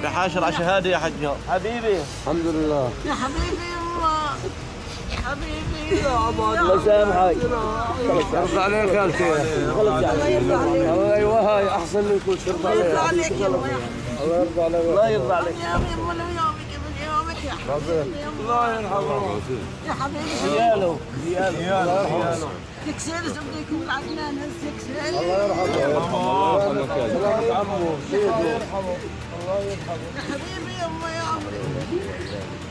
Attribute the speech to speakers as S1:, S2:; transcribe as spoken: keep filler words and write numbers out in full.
S1: بحاشر على شهاده يا حج حبيبي.
S2: الحمد لله
S3: يا حبيبي الله حبيبي يا عماد.
S1: الله يسامحك.
S2: يرضى عليك يا خالتي. ايوه هاي احسن من كل شيء.
S3: الله يرضى عليك يا الله.
S2: الله يرضى عليك.
S1: الله يرضى عليك.
S3: يا يما لو يومك من يومك يا حبيبي.
S2: الله يرحمه.
S3: يا حبيبي
S1: دياله دياله الله يرحمه.
S3: تكسير زبديكم العدنان هالتكسير.
S2: الله يرحمه. الله يرحمه. الله يرحمه.
S3: يا حبيبي يما يا عمري.